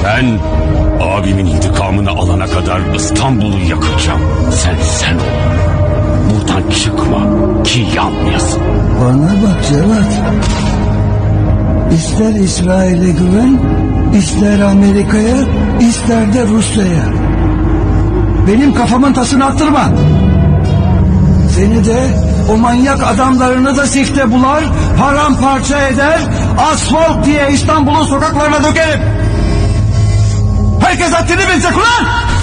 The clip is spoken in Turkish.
Ben abimin intikamını alana kadar İstanbul'u yakacağım. Sen ol. Buradan çıkma ki yanmayasın. Bana bak Cevat. İster İsrail'e güven, ister Amerika'ya, ister de Rusya'ya. Benim kafamın tasını attırma. Seni de o manyak adamlarını da sifte bular, paramparça eder, asfalt diye İstanbul'un sokaklarına dökerim. Herkes haddini bilecek ulan!